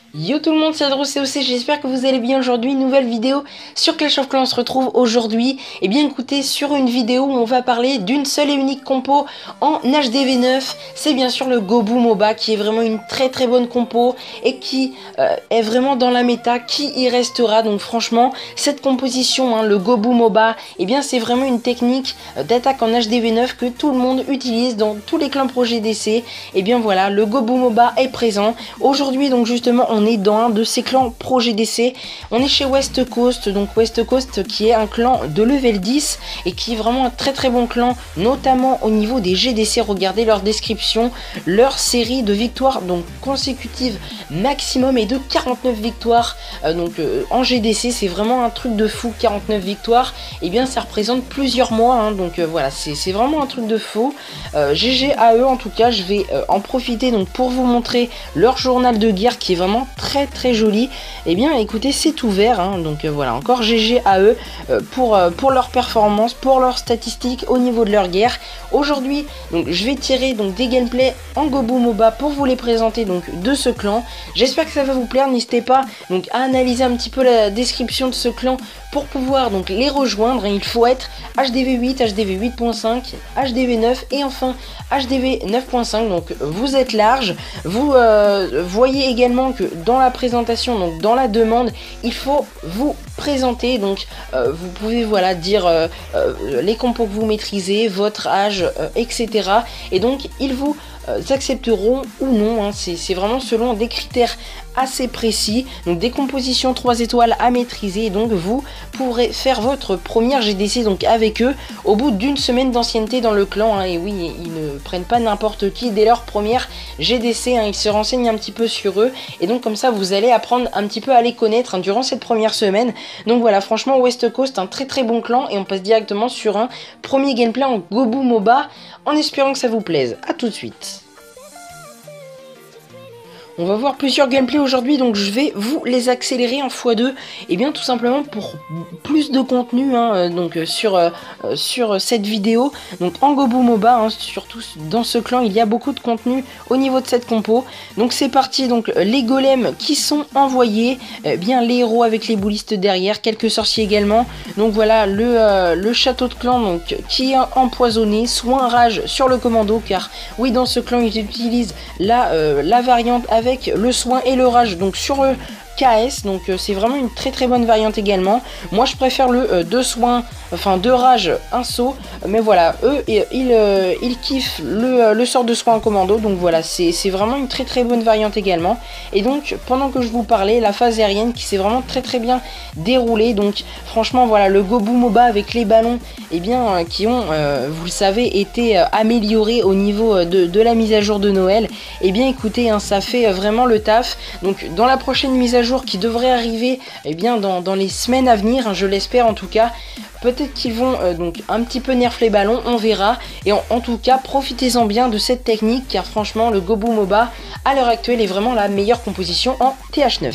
Yo tout le monde, c'est AdroCOC, j'espère que vous allez bien aujourd'hui. Nouvelle vidéo sur Clash of Clans. On se retrouve aujourd'hui, et bien écoutez, sur une vidéo où on va parler d'une seule et unique compo en HDV9. C'est bien sûr le Go Boo MOBA qui est vraiment une très bonne compo et qui est vraiment dans la méta, qui y restera. Donc franchement, cette composition, le Go Boo MOBA, et bien c'est vraiment une technique d'attaque en HDV9 que tout le monde utilise dans tous les clans pro GDC. Et bien voilà, le Go Boo MOBA est présent. Aujourd'hui donc justement on est dans un de ces clans pro GDC, on est chez West Coast, donc West Coast qui est un clan de level 10 et qui est vraiment un très bon clan, notamment au niveau des GDC. Regardez leur description, leur série de victoires donc consécutives maximum est de 49 victoires en GDC. C'est vraiment un truc de fou, 49 victoires, et bien ça représente plusieurs mois, donc voilà, c'est vraiment un truc de fou. GG à eux, en tout cas je vais en profiter donc pour vous montrer leur journal de guerre qui est vraiment très joli. Et bien écoutez, c'est ouvert, donc voilà, encore GG à eux pour leur performance, pour leurs statistiques au niveau de leur guerre. Aujourd'hui donc je vais tirer donc des gameplays en Go Boo MOBA pour vous les présenter donc de ce clan. J'espère que ça va vous plaire, n'hésitez pas donc à analyser un petit peu la description de ce clan pour pouvoir donc les rejoindre. Il faut être HDV 8, HDV 8.5, HDV 9 et enfin HDV 9.5, donc vous êtes large. Vous voyez également que dans la présentation, donc dans la demande, il faut vous présenter, donc vous pouvez voilà dire les compos que vous maîtrisez, votre âge, etc. Et donc ils vous accepteront ou non, c'est vraiment selon des critères assez précis, donc des compositions 3 étoiles à maîtriser, et donc vous pourrez faire votre première GDC donc avec eux au bout d'une semaine d'ancienneté dans le clan, et oui, ils ne prennent pas n'importe qui dès leur première GDC, ils se renseignent un petit peu sur eux, et donc comme ça vous allez apprendre un petit peu à les connaître durant cette première semaine. Donc voilà, franchement West Coast, un très bon clan, et on passe directement sur un premier gameplay en Go Boo MOBA en espérant que ça vous plaise. À tout de suite. On va voir plusieurs gameplays aujourd'hui, donc je vais vous les accélérer en x2, et bien tout simplement pour plus de contenu donc sur cette vidéo. Donc en Go Boo MOBA, surtout dans ce clan, il y a beaucoup de contenu au niveau de cette compo. Donc c'est parti, donc les golems qui sont envoyés, bien les héros avec les boulistes derrière, quelques sorciers également. Donc voilà le château de clan donc qui est empoisonné, soin rage sur le commando, car oui, dans ce clan ils utilisent la variante avec le soin et le rage donc sur le KS, donc c'est vraiment une très bonne variante également. Moi je préfère le 2 soins, enfin 2 rage, 1 saut, mais voilà, eux ils kiffent le sort de soin en commando, donc voilà, c'est vraiment une très bonne variante également. Et donc pendant que je vous parlais, la phase aérienne qui s'est vraiment très bien déroulée, donc franchement voilà, le Go Boo MOBA avec les ballons, et bien qui ont, vous le savez, été améliorés au niveau de la mise à jour de Noël. Et bien écoutez, ça fait vraiment le taf. Donc dans la prochaine mise à jour qui devrait arriver dans les semaines à venir, je l'espère en tout cas, peut-être qu'ils vont donc un petit peu nerf les ballons, on verra. Et en tout cas, profitez-en bien de cette technique, car franchement le Go Boo MOBA à l'heure actuelle est vraiment la meilleure composition en TH9.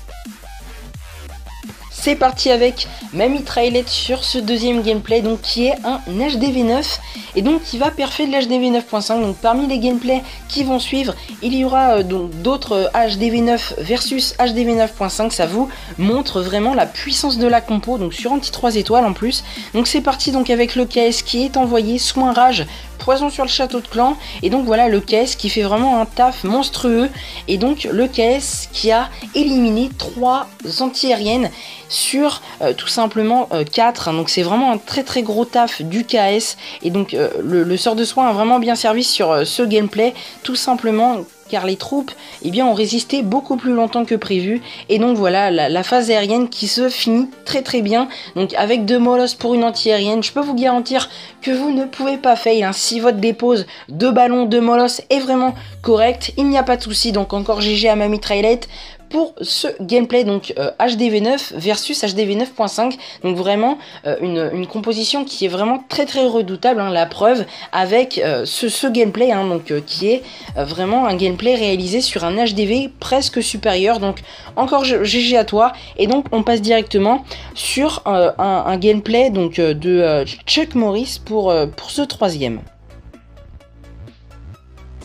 C'est parti avec ma mitraillette sur ce deuxième gameplay, donc qui est un HDV9 et donc qui va perfer de l'HDV 9.5. Donc parmi les gameplays qui vont suivre, il y aura donc d'autres HDV9 versus HDV 9.5. Ça vous montre vraiment la puissance de la compo, donc sur anti 3 étoiles en plus. Donc c'est parti donc avec le KS qui est envoyé, soin rage, poison sur le château de clan, et donc voilà le KS qui fait vraiment un taf monstrueux, et donc le KS qui a éliminé 3 anti-aériennes sur tout simplement 4, donc c'est vraiment un très gros taf du KS. Et donc le sort de soin a vraiment bien servi sur ce gameplay, tout simplement car les troupes ont résisté beaucoup plus longtemps que prévu. Et donc voilà la phase aérienne qui se finit très bien, donc avec 2 molosses pour une anti-aérienne. Je peux vous garantir que vous ne pouvez pas fail, si votre dépose de ballons, de molosses est vraiment correct, il n'y a pas de souci. Donc encore GG à ma mitraillette pour ce gameplay, donc HDV9 versus HDV 9.5, donc vraiment une composition qui est vraiment très redoutable, la preuve avec ce gameplay, donc qui est vraiment un gameplay réalisé sur un HDV presque supérieur. Donc encore GG à toi. Et donc on passe directement sur un gameplay donc de Chuck Morris pour ce troisième.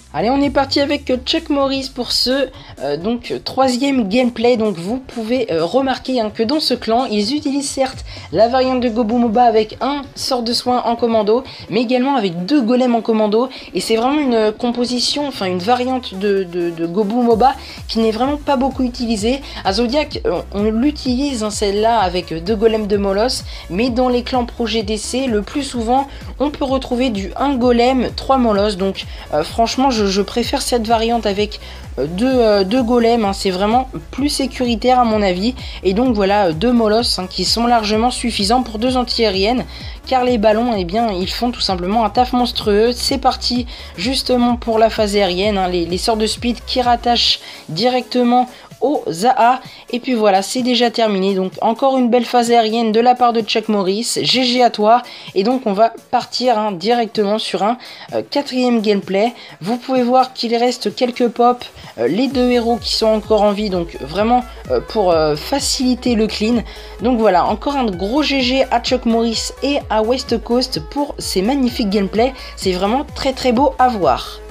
Allez, on est parti avec Chuck Norris pour ce troisième gameplay. Donc vous pouvez remarquer que dans ce clan, ils utilisent certes la variante de Gobu Moba avec un sort de soin en commando, mais également avec 2 golems en commando. Et c'est vraiment une composition, enfin une variante de Gobu Moba qui n'est vraiment pas beaucoup utilisée. À Zodiac, on l'utilise celle-là avec 2 golems de Moloss, mais dans les clans Pro GDC, le plus souvent, on peut retrouver du 1 golem, 3 Moloss. Donc franchement, je préfère cette variante avec deux golems, c'est vraiment plus sécuritaire à mon avis. Et donc voilà, 2 Moloss qui sont largement suffisants pour 2 anti-aériennes, car les ballons, eh bien, ils font tout simplement un taf monstrueux. C'est parti justement pour la phase aérienne, les sorts de speed qui rattachent directement au Zaha. Et puis voilà, c'est déjà terminé. Donc encore une belle phase aérienne de la part de Chuck Norris. GG à toi. Et donc on va partir directement sur un 4e gameplay. Vous pouvez voir qu'il reste quelques pops, les 2 héros qui sont encore en vie, donc vraiment pour faciliter le clean. Donc voilà, encore un gros GG à Chuck Norris et à West Coast pour ces magnifiques gameplays. C'est vraiment très très beau à voir.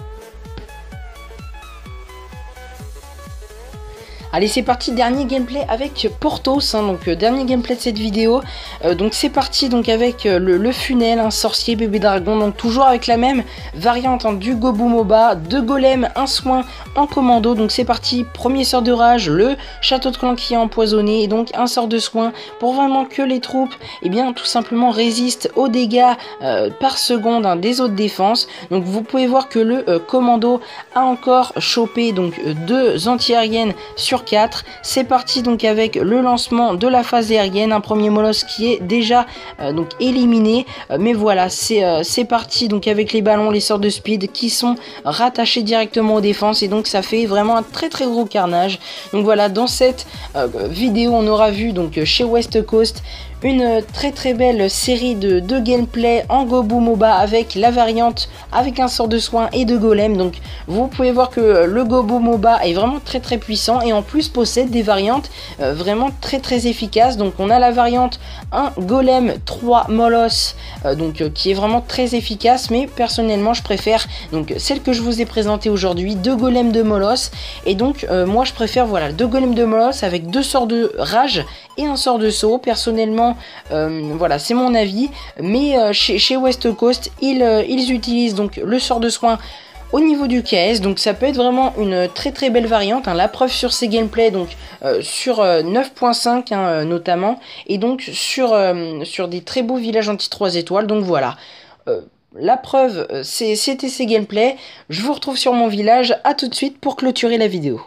Allez, c'est parti, dernier gameplay avec Porthos, donc dernier gameplay de cette vidéo. Donc c'est parti donc avec le funnel, un sorcier bébé dragon, donc toujours avec la même variante du Gobu Moba, 2 golems, un soin en commando. Donc c'est parti, premier sort de rage, le château de clan qui est empoisonné, et donc un sort de soin pour vraiment que les troupes, eh bien tout simplement résistent aux dégâts par seconde des autres défenses. Donc vous pouvez voir que le commando a encore chopé donc 2 anti-aériennes sur 4. C'est parti donc avec le lancement de la phase aérienne, un premier Moloss qui est déjà donc éliminé, mais voilà, c'est parti donc avec les ballons, les sorts de speed qui sont rattachés directement aux défenses, et donc ça fait vraiment un très très gros carnage. Donc voilà, dans cette vidéo on aura vu donc chez West Coast une très très belle série de gameplay en Gobu Moba avec la variante avec un sort de soin et 2 golems. Donc vous pouvez voir que le Gobu Moba est vraiment très très puissant et en plus possède des variantes vraiment très très efficaces. Donc on a la variante 1 golem 3 Moloss qui est vraiment très efficace, mais personnellement je préfère donc celle que je vous ai présentée aujourd'hui, 2 golems de Moloss. Et donc moi je préfère voilà 2 golems de Moloss avec 2 sorts de rage et un sort de saut. Personnellement voilà, c'est mon avis, mais chez West Coast ils utilisent donc le sort de soin au niveau du KS, donc ça peut être vraiment une très très belle variante, la preuve sur ces gameplays, donc sur 9.5 notamment, et donc sur des très beaux villages anti-3 étoiles. Donc voilà, la preuve c'était ces gameplays. Je vous retrouve sur mon village, à tout de suite pour clôturer la vidéo.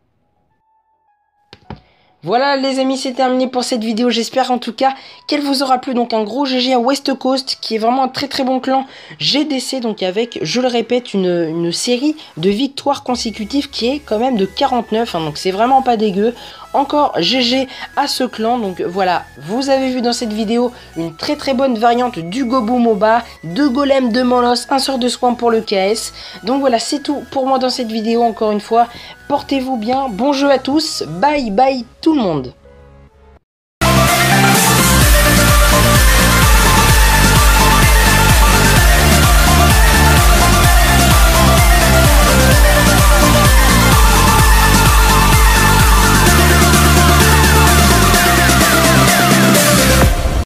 Voilà les amis, c'est terminé pour cette vidéo, j'espère en tout cas qu'elle vous aura plu. Donc un gros GG à West Coast qui est vraiment un très très bon clan GDC, donc avec, je le répète, une série de victoires consécutives qui est quand même de 49, donc c'est vraiment pas dégueu. Encore GG à ce clan. Donc voilà, vous avez vu dans cette vidéo une très très bonne variante du Gobu Moba, 2 golems de Moloss, un sort de soin pour le KS. Donc voilà, c'est tout pour moi dans cette vidéo. Encore une fois, portez-vous bien, bon jeu à tous, bye bye tout le monde.